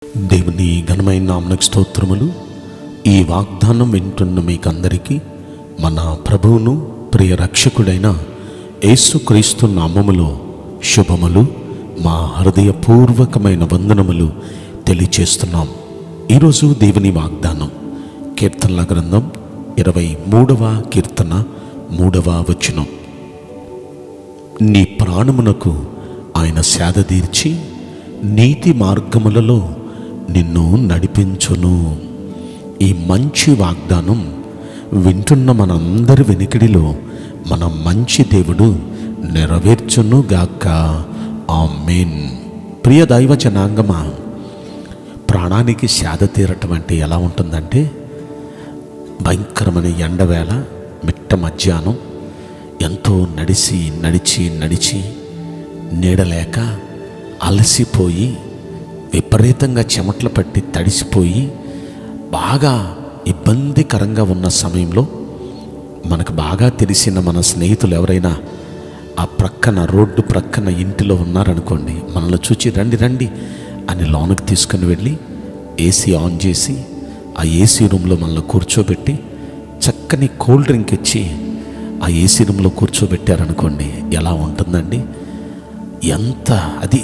దేవుని ఘనమైన నామమునకు స్తోత్రములు. ఈ వాగ్దానం వింటున్న మీకందరికీ మన ప్రభువును ప్రియ రక్షకుడైన యేసుక్రీస్తు నామములో శుభములు, మా హృదయపూర్వకమైన వందనములు తెలియచేస్తున్నాం. ఈరోజు దేవుని వాగ్దానం కీర్తనల గ్రంథం 23వ కీర్తన 3వ వచనం. నీ ప్రాణమునకు ఆయన సేద తీర్చి నీతి మార్గములలో నిన్ను నడిపించును. ఈ మంచి వాగ్దానం వింటున్న మనందరి వెనుకడిలో మన మంచి దేవుడు నెరవేర్చును గాక. ఆమేన్. ప్రియ దైవ జనాంగమా, ప్రాణానికి సేద తీరటం అంటే ఎలా ఉంటుందంటే, భయంకరమైన ఎండవేళ మిట్ట మధ్యాహ్నం ఎంతో నడిచి నీడలేక అలసిపోయి విపరీతంగా చెమటలు పట్టి తడిసిపోయి బాగా ఇబ్బందికరంగా ఉన్న సమయంలో మనకు బాగా తెలిసిన మన స్నేహితులు ఎవరైనా ఆ ప్రక్కన రోడ్డు ప్రక్కన ఇంటిలో ఉన్నారనుకోండి, మనల్ని చూచి రండి రండి అని లోనికి తీసుకుని వెళ్ళి ఏసీ ఆన్ చేసి ఆ ఏసీ రూమ్లో మనల్ని కూర్చోబెట్టి చక్కని కూల్ డ్రింక్ ఇచ్చి ఆ ఏసీ రూమ్లో కూర్చోబెట్టారనుకోండి, ఎలా ఉంటుందండి? ఎంత అది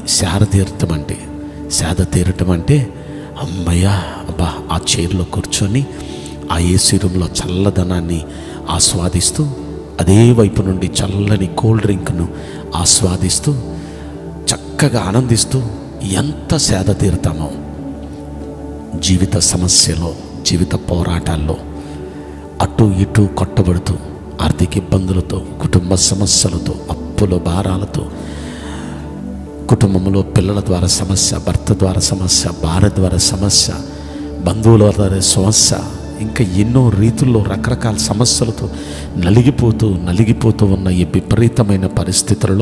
సేద తీరటం అంటే అమ్మయ్య అబ్బా, ఆ చైర్లో కూర్చొని ఆ ఏసీ రూమ్లో చల్లదనాన్ని ఆస్వాదిస్తూ, అదే వైపు నుండి చల్లని కూల్ డ్రింక్ను ఆస్వాదిస్తూ చక్కగా ఆనందిస్తూ ఎంత సేద తీరుతామో. జీవిత సమస్యలో, జీవిత పోరాటాల్లో అటు ఇటు కొట్టబడుతూ, ఆర్థిక ఇబ్బందులతో, కుటుంబ సమస్యలతో, అప్పుల భారాలతో, కుటుంబంలో పిల్లల ద్వారా సమస్య, భర్త ద్వారా సమస్య, భార్య ద్వారా సమస్య, బంధువుల ద్వారా సమస్య, ఇంకా ఎన్నో రీతుల్లో రకరకాల సమస్యలతో నలిగిపోతూ ఉన్న ఈ విపరీతమైన పరిస్థితులలో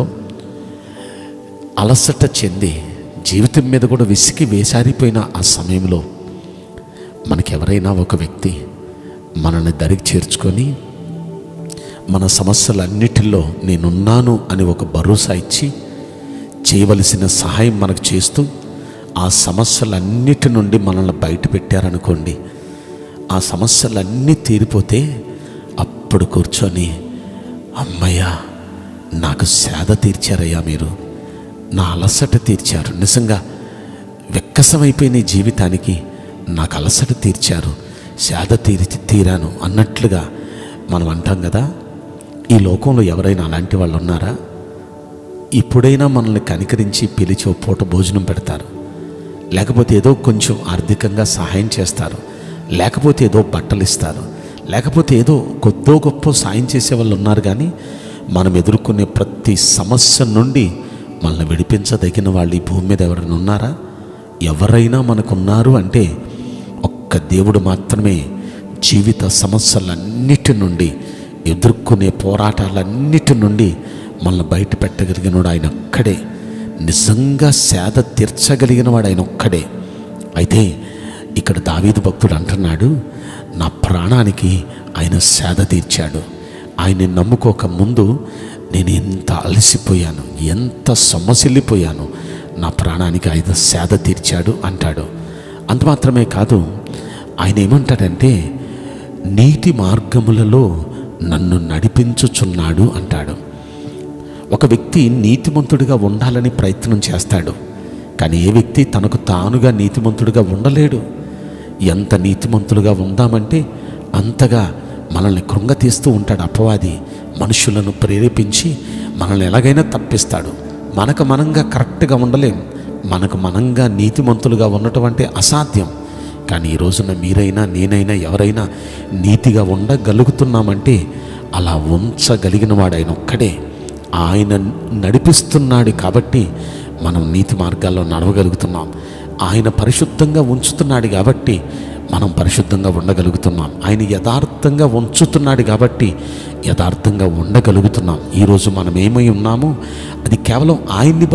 అలసట చెంది జీవితం మీద కూడా విసిగి వేసారిపోయిన ఆ సమయంలో మనకెవరైనా ఒక వ్యక్తి మనల్ని దరికి చేర్చుకొని మన సమస్యలన్నిటిలో నేనున్నాను అని ఒక భరోసా ఇచ్చి చేయవలసిన సహాయం మనకు చేస్తూ ఆ సమస్యలన్నిటి నుండి మనల్ని బయట పెట్టారనుకోండి, ఆ సమస్యలన్నీ తీరిపోతే అప్పుడు కూర్చొని అమ్మయ్య, నాకు సేద తీర్చారయ్యా, మీరు నా అలసట తీర్చారు, నిజంగా వెక్కసమైపోయిన జీవితానికి నాకు అలసట తీర్చారు, సేద తీరాను అన్నట్లుగా మనం అంటాం కదా. ఈ లోకంలో ఎవరైనా అలాంటి వాళ్ళు ఉన్నారా? ఇప్పుడైనా మనల్ని కనికరించి పిలిచి ఓ పూట భోజనం పెడతారు, లేకపోతే ఏదో కొంచెం ఆర్థికంగా సహాయం చేస్తారు, లేకపోతే ఏదో బట్టలు ఇస్తారు, లేకపోతే ఏదో కొద్దో గొప్ప సాయం చేసే వాళ్ళు ఉన్నారు. కానీ మనం ఎదుర్కొనే ప్రతి సమస్య నుండి మనల్ని విడిపించదగిన వాళ్ళు ఈ భూమి మీద ఎవరైనా ఉన్నారా? ఎవరైనా మనకున్నారు అంటే ఒక్క దేవుడు మాత్రమే. జీవిత సమస్యలన్నిటి నుండి, ఎదుర్కొనే పోరాటాలన్నిటి నుండి మనల్ని బయట పెట్టగలిగినవాడు ఆయన ఒక్కడే. నిజంగా సేద తీర్చగలిగిన వాడు ఆయన ఒక్కడే. అయితే ఇక్కడ దావీదు భక్తుడు అంటున్నాడు, నా ప్రాణానికి ఆయన సేద తీర్చాడు. ఆయన్ని నమ్ముకోక ముందు నేను ఎంత అలసిపోయాను, ఎంత సొమ్మసిల్లిపోయాను, నా ప్రాణానికి ఆయన సేద తీర్చాడు అంటాడు. అంత మాత్రమే కాదు, ఆయన ఏమంటాడంటే నీతి మార్గములలో నన్ను నడిపించుచున్నాడు అంటాడు. ఒక వ్యక్తి నీతిమంతుడిగా ఉండాలని ప్రయత్నం చేస్తాడు, కానీ ఏ వ్యక్తి తనకు తానుగా నీతిమంతుడిగా ఉండలేడు. ఎంత నీతిమంతులుగా ఉందామంటే అంతగా మనల్ని కృంగతీస్తూ ఉంటాడు అపవాది. మనుషులను ప్రేరేపించి మనల్ని ఎలాగైనా తప్పిస్తాడు. మనకు మనంగా కరెక్ట్గా ఉండలేం, మనకు మనంగా నీతిమంతులుగా ఉండటం అంటే అసాధ్యం. కానీ ఈ రోజున మీరైనా నేనైనా ఎవరైనా నీతిగా ఉండగలుగుతున్నామంటే అలా ఉంచగలిగిన వాడు ఆయన ఒక్కడే. ఆయన నడిపిస్తున్నాడు కాబట్టి మనం నీతి మార్గాల్లో నడవగలుగుతున్నాం. ఆయన పరిశుద్ధంగా ఉంచుతున్నాడు కాబట్టి మనం పరిశుద్ధంగా ఉండగలుగుతున్నాం. ఆయన యథార్థంగా ఉంచుతున్నాడు కాబట్టి యథార్థంగా ఉండగలుగుతున్నాం. ఈరోజు మనం ఏమై ఉన్నామో అది కేవలం ఆయన్ని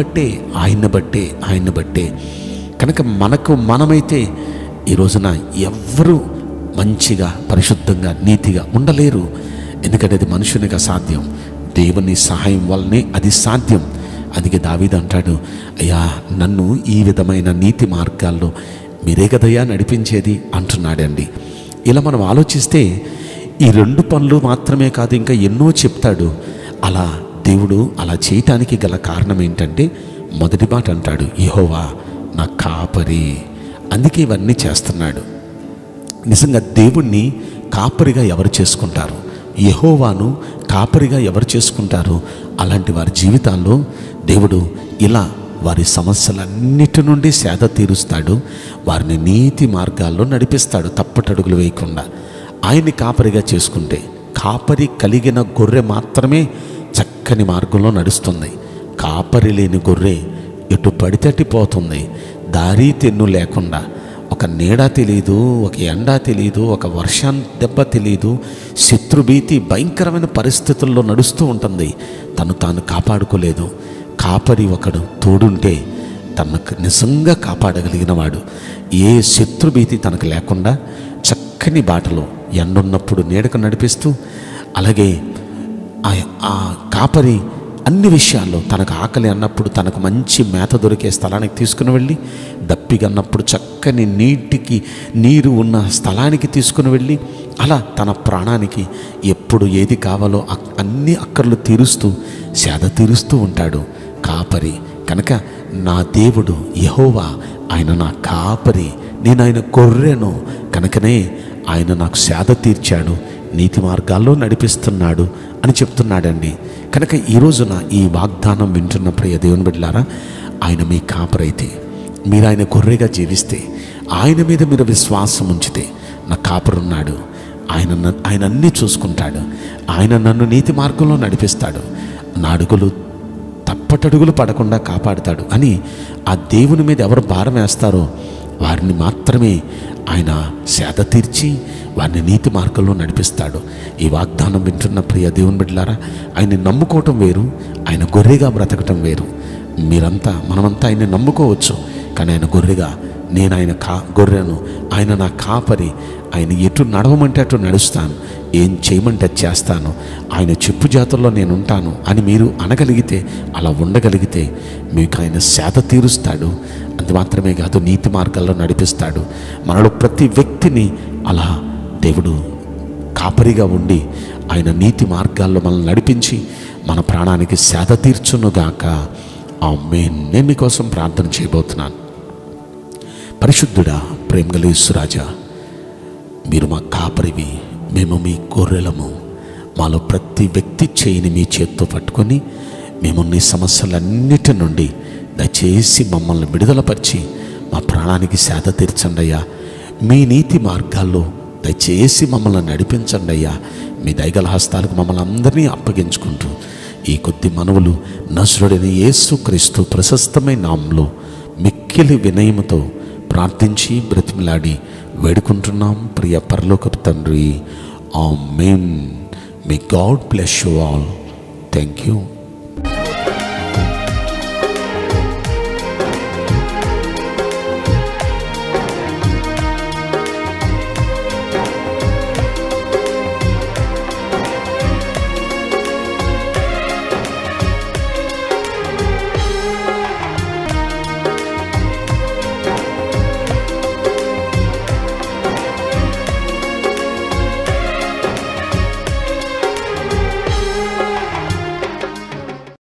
బట్టే. కనుక మనమైతే ఈ రోజున ఎవ్వరూ మంచిగా, పరిశుద్ధంగా, నీతిగా ఉండలేరు. ఎందుకంటే అది మనుషునికి అసాధ్యం. దేవుని సహాయం వల్లనే అది సాధ్యం. అందుకే దావీదు అంటాడు, అయ్యా నన్ను ఈ విధమైన నీతి మార్గాల్లో మీరే కదయ్యా నడిపించేది అంటున్నాడండి. ఇలా మనం ఆలోచిస్తే ఈ 2 పనులు మాత్రమే కాదు, ఇంకా ఎన్నో చెప్తాడు. అలా దేవుడు అలా చేయటానికి గల కారణం ఏంటంటే, మొదటి మాట అంటాడు, యెహోవా నా కాపరి. అందుకే ఇవన్నీ చేస్తున్నాడు. నిజంగా దేవుణ్ణి కాపరిగా ఎవరు చేసుకుంటారు? యెహోవాను కాపరిగా ఎవరు చేసుకుంటారు? అలాంటి వారి జీవితాల్లో దేవుడు ఇలా వారి సమస్యలన్నిటి నుండి సేద తీరుస్తాడు. వారిని నీతి మార్గాల్లో నడిపిస్తాడు, తప్పటడుగులు వేయకుండా. ఆయన్ని కాపరిగా చేసుకుంటే, కాపరి కలిగిన గొర్రె మాత్రమే చక్కని మార్గంలో నడుస్తుంది. కాపరి లేని గొర్రె ఎటు పడితే అటు పోతుంది. దారి తెన్ను లేకుండా, ఒక నీడ తెలియదు, ఒక ఎండ తెలియదు, ఒక వర్షం దెబ్బ తెలియదు, శత్రుభీతి భయంకరమైన పరిస్థితుల్లో నడుస్తూ ఉంటుంది. తను తాను కాపాడుకోలేదు. కాపరి ఒకడు తోడుంటే తనకు నిజంగా కాపాడగలిగిన వాడు. ఏ శత్రుభీతి తనకు లేకుండా చక్కని బాటలో ఎండున్నప్పుడు నీడకు నడిపిస్తూ, అలాగే ఆ కాపరి అన్ని విషయాల్లో తనకు ఆకలి అన్నప్పుడు తనకు మంచి మేత దొరికే స్థలానికి తీసుకుని వెళ్ళి, దప్పిగన్నప్పుడు చక్కని నీరు ఉన్న స్థలానికి తీసుకుని వెళ్ళి, అలా తన ప్రాణానికి ఎప్పుడు ఏది కావాలో అన్ని అక్కర్లు తీరుస్తూ సేద తీరుస్తూ ఉంటాడు కాపరి. కనుక నా దేవుడు యెహోవా, ఆయన నా కాపరి, నేను ఆయన గొర్రెను, కనుకనే ఆయన నాకు సేద తీర్చాడు, నీతి మార్గాల్లో నడిపిస్తున్నాడు అని చెప్తున్నాడండి. కనుక ఈ రోజున ఈ వాగ్దానం వింటున్న ప్రియ దేవుని బిడ్డలారా, ఆయన మీ కాపరైతే, మీరు ఆయన గొర్రెగా జీవిస్తే, ఆయన మీద మీరు విశ్వాసం ఉంచితే, నా కాపరున్నాడు, ఆయన అన్నీ చూసుకుంటాడు, ఆయన నన్ను నీతి మార్గంలో నడిపిస్తాడు, నా అడుగులు తప్పటడుగులు పడకుండా కాపాడుతాడు అని ఆ దేవుని మీద ఎవరు భారం వేస్తారో వారిని మాత్రమే ఆయన సేద తీర్చి వారిని నీతి మార్గంలో నడిపిస్తాడు. ఈ వాగ్దానం వింటున్న ప్రియ దేవుని బిడ్డలారా, ఆయన్ని నమ్ముకోవటం వేరు, ఆయన గొర్రెగా బ్రతకటం వేరు. మనమంతా ఆయన్ని నమ్ముకోవచ్చు, కానీ ఆయన గొర్రెగా, నేను ఆయన గొర్రెను, ఆయన నా కాపరి, ఆయన ఎటు నడవమంటే అటు నడుస్తాను, ఏం చేయమంటే అది చేస్తాను, ఆయన చెప్పు జాతుల్లో నేను ఉంటాను అని మీరు అనగలిగితే, అలా ఉండగలిగితే మీకు ఆయన సేద తీరుస్తాడు. అది మాత్రమే కాదు, నీతి మార్గాల్లో నడిపిస్తాడు. మనలో ప్రతి వ్యక్తిని అలా దేవుడు కాపరిగా ఉండి ఆయన నీతి మార్గాల్లో మనల్ని నడిపించి మన ప్రాణానికి సేద తీర్చునుగాక. ఆమేన్. నేను మీకోసం ప్రార్థన చేయబోతున్నాను. పరిశుద్ధుడా, ప్రేమగల యేసురాజా, మీరు మా కాపరివి, మేము మీ గొర్రెలము. మాలో ప్రతి వ్యక్తి చేయిని మీ చేత్తో పట్టుకొని మేము నీ సమస్యలన్నిటి నుండి దయచేసి మమ్మల్ని విడుదలపరిచి మా ప్రాణానికి సేద తీర్చండి అయ్యా. మీ నీతి మార్గాల్లో దయచేసి మమ్మల్ని నడిపించండి అయ్యా. మీ దయగల హస్తాలకు మమ్మల్ని అందరినీ అప్పగించుకుంటూ ఈ కొద్ది మనవులు నజరుడైన యేసుక్రీస్తు ప్రశస్తమైన నామములో మిక్కిలి వినయముతో ప్రార్థించి బ్రతిమలాడి వేడుకుంటున్నాం ప్రియ పరలోకపు తండ్రి. Amen. May God bless you all. Thank you.